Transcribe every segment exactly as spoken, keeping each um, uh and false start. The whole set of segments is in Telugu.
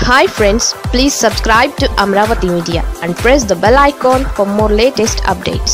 Hi friends, please subscribe to Amaravathi Media and press the bell icon for more latest updates.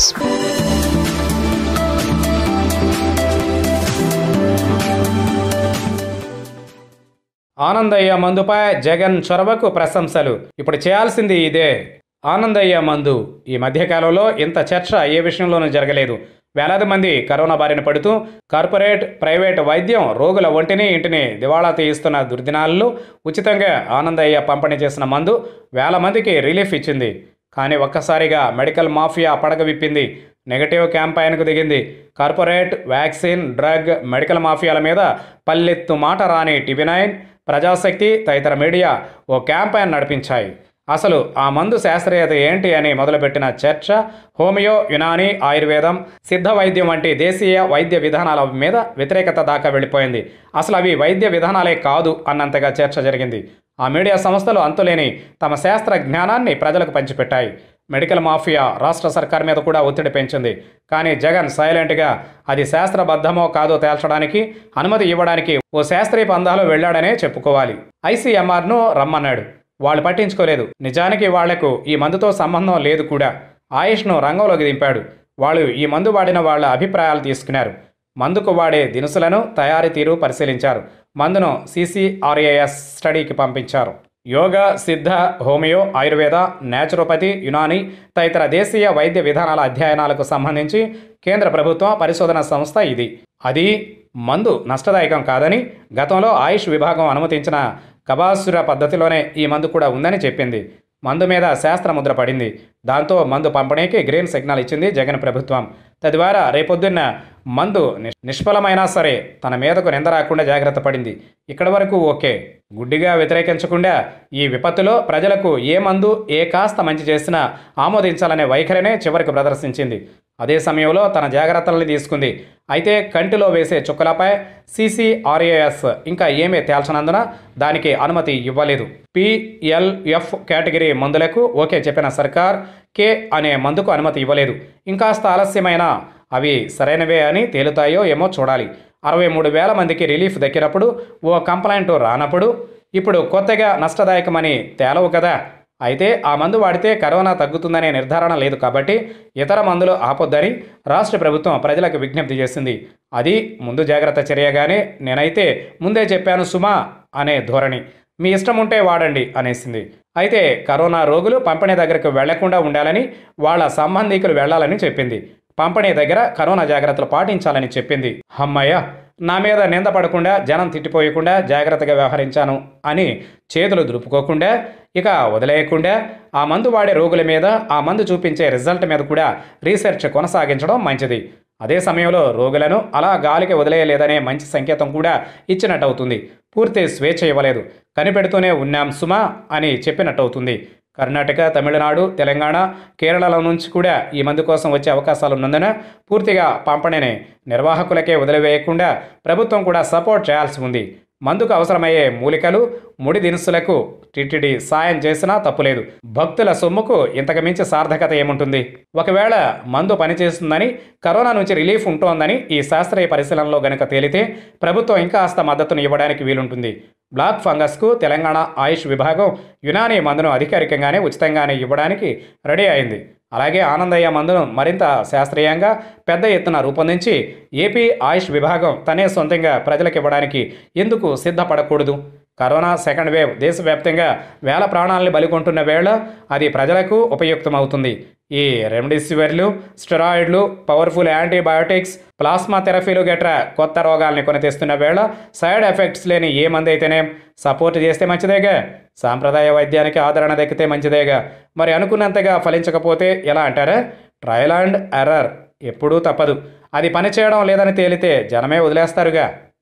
Anandaiah మందుపై Jagan చొరవకు ప్రశంసలు. ఇప్పుడు చేయాల్సింది ఇదే. ఆనందయ్య మందు ఈ మధ్యకాలంలో ఇంత చర్చ ఏ విషయంలోనూ జరగలేదు. వేలాది మంది కరోనా బారిన పడుతూ కార్పొరేట్, ప్రైవేట్ వైద్యం రోగుల ఒంటిని ఇంటిని దివాళా తీయిస్తున్న దుర్దినాల్లో ఉచితంగా ఆనందయ్య పంపిణీ చేసిన మందు వేల మందికి రిలీఫ్ ఇచ్చింది. కానీ ఒక్కసారిగా మెడికల్ మాఫియా పడగ విప్పింది. నెగటివ్ క్యాంపైన్కు దిగింది. కార్పొరేట్, వ్యాక్సిన్, డ్రగ్, మెడికల్ మాఫియాల మీద పల్లెత్తు మాట రాని టీవీ నైన్, ప్రజాశక్తి తదితర మీడియా ఓ క్యాంపైన్ నడిపించాయి. అసలు ఆ మందు శాస్త్రీయత ఏంటి అని మొదలుపెట్టిన చర్చ హోమియో, యునానీ, ఆయుర్వేదం, సిద్ధ వైద్యం వంటి దేశీయ వైద్య విధానాల మీద వ్యతిరేకత దాకా వెళ్ళిపోయింది. అసలు అవి వైద్య విధానాలే కాదు అన్నంతగా చర్చ జరిగింది. ఆ మీడియా సంస్థలు అంతులేని తమ శాస్త్ర జ్ఞానాన్ని ప్రజలకు పంచిపెట్టాయి. మెడికల్ మాఫియా రాష్ట్ర సర్కార్ మీద కూడా ఒత్తిడి పెంచింది. కానీ జగన్ సైలెంట్గా అది శాస్త్రబద్ధమో కాదో తేల్చడానికి, అనుమతి ఇవ్వడానికి ఓ శాస్త్రీయ పందాలో వెళ్ళాడనే చెప్పుకోవాలి. ఐసీఎంఆర్ను రమ్మన్నాడు. వాళ్ళు పట్టించుకోలేదు. నిజానికి వాళ్లకు ఈ మందుతో సంబంధం లేదు కూడా. ఆయుష్ను రంగంలోకి దింపాడు. వాళ్ళు ఈ మందు వాడిన వాళ్ళ అభిప్రాయాలు తీసుకున్నారు. మందుకు వాడే దినుసులను, తయారీ తీరు పరిశీలించారు. మందును సీసీఆర్ఏఎస్ స్టడీకి పంపించారు. యోగా, సిద్ధ, హోమియో, ఆయుర్వేద, నేచురోపతి, యునానీ తదితర దేశీయ వైద్య విధానాల అధ్యయనాలకు సంబంధించి కేంద్ర ప్రభుత్వం పరిశోధన సంస్థ ఇది. అది మందు నష్టదాయకం కాదని, గతంలో ఆయుష్ విభాగం అనుమతించిన కబాసుర పద్ధతిలోనే ఈ మందు కూడా ఉందని చెప్పింది. మందు మీద శాస్త్రముద్ర పడింది. దాంతో మందు పంపిణీకి గ్రీన్ సిగ్నల్ ఇచ్చింది జగన్ ప్రభుత్వం. తద్వారా రేపొద్దున్న మందు నిష్ఫలమైనా సరే తన మీదకు నింద రాకుండా జాగ్రత్త పడింది. ఇక్కడి వరకు ఓకే. గుడ్డిగా వ్యతిరేకించకుండా ఈ విపత్తులో ప్రజలకు ఏ మందు ఏ కాస్త మంచి చేసినా ఆమోదించాలనే వైఖరినే చివరికి ప్రదర్శించింది. అదే సమయంలో తన జాగ్రత్తల్ని తీసుకుంది. అయితే కంటిలో వేసే చుక్కలపై సీసీఆర్ఏఎస్ ఇంకా ఏమీ తేల్చనందున దానికి అనుమతి ఇవ్వలేదు. పిఎల్ఎఫ్ కేటగిరీ మందులకు ఓకే చెప్పిన సర్కార్ కే అనే మందుకు అనుమతి ఇవ్వలేదు. ఇంకాస్త ఆలస్యమైనా అవి సరైనవే అని తేలుతాయో ఏమో చూడాలి. అరవై మూడు వేల మందికి రిలీఫ్ దక్కినప్పుడు, ఓ కంప్లైంట్ రానప్పుడు ఇప్పుడు కొత్తగా నష్టదాయకమని తేలవు కదా. అయితే ఆ మందు వాడితే కరోనా తగ్గుతుందనే నిర్ధారణ లేదు కాబట్టి ఇతర మందులు ఆపొద్దని రాష్ట్ర ప్రభుత్వం ప్రజలకు విజ్ఞప్తి చేసింది. అది ముందు జాగ్రత్త చర్యగానే నేనైతే ముందే చెప్పాను సుమా అనే ధోరణి. మీ ఇష్టం ఉంటే వాడండి అనేసింది. అయితే కరోనా రోగులు పంపిణీ దగ్గరకు వెళ్లకుండా ఉండాలని, వాళ్ళ సంబంధికులు వెళ్లాలని చెప్పింది. పంపిణీ దగ్గర కరోనా జాగ్రత్తలు పాటించాలని చెప్పింది. హమ్మయ్య, నా మీద నింద పడకుండా, జనం తిట్టిపోయకుండా జాగ్రత్తగా వ్యవహరించాను అని చేతులు దులుపుకోకుండా, ఇక వదిలేయకుండా ఆ మందు వాడే రోగుల మీద, ఆ మందు చూపించే రిజల్ట్ మీద కూడా రీసెర్చ్ కొనసాగించడం మంచిది. అదే సమయంలో రోగులను అలా గాలికి వదిలేయలేదనే మంచి సంకేతం కూడా ఇచ్చినట్టు అవుతుంది. పూర్తి స్వేచ్ఛ ఇవ్వలేదు, కనిపెడుతూనే ఉన్నాం సుమా అని చెప్పినట్టు అవుతుంది. కర్ణాటక, తమిళనాడు, తెలంగాణ, కేరళల నుంచి కూడా ఈ మందు కోసం వచ్చే అవకాశాలు ఉన్నందున పూర్తిగా పంపిణీని నిర్వాహకులకే వదిలివేయకుండా ప్రభుత్వం కూడా సపోర్ట్ చేయాల్సి ఉంది. మందుకు అవసరమయ్యే మూలికలు, ముడి దినుసులకు టీటీడీ సాయం చేసినా తప్పులేదు. భక్తుల సొమ్ముకు ఇంతకు మించి సార్థకత ఏముంటుంది? ఒకవేళ మందు పనిచేస్తుందని, కరోనా నుంచి రిలీఫ్ ఉంటోందని ఈ శాస్త్రీయ పరిశీలనలో గనుక తేలితే ప్రభుత్వం ఇంకా కాస్త మద్దతును ఇవ్వడానికి వీలుంటుంది. బ్లాక్ ఫంగస్కు తెలంగాణ ఆయుష్ విభాగం యునానీ మందును అధికారికంగానే ఉచితంగానే ఇవ్వడానికి రెడీ అయింది. అలాగే ఆనందయ్య మందును మరింత శాస్త్రీయంగా పెద్ద ఎత్తున రూపొందించి ఏపీ ఆయుష్ విభాగం తనే సొంతంగా ప్రజలకు ఇవ్వడానికి ఎందుకు సిద్ధపడకూడదు? కరోనా సెకండ్ వేవ్ దేశవ్యాప్తంగా వేల ప్రాణాలను బలికొంటున్న వేళ అది ప్రజలకు ఉపయుక్తమవుతుంది. ఈ రెమ్డెసివిర్లు, స్టెరాయిడ్లు, పవర్ఫుల్ యాంటీబయాటిక్స్, ప్లాస్మా థెరపీలు గట్రా కొత్త రోగాల్ని కొని తెస్తున్న వేళ సైడ్ ఎఫెక్ట్స్ లేని ఏ మంది అయితేనే సపోర్ట్ చేస్తే మంచిదేగా. సాంప్రదాయ వైద్యానికి ఆదరణ దక్కితే మంచిదేగా. మరి అనుకున్నంతగా ఫలించకపోతే ఎలా అంటారా? ట్రయల్ అండ్ ఎర్రర్ ఎప్పుడూ తప్పదు. అది పనిచేయడం లేదని తేలితే జనమే వదిలేస్తారుగా.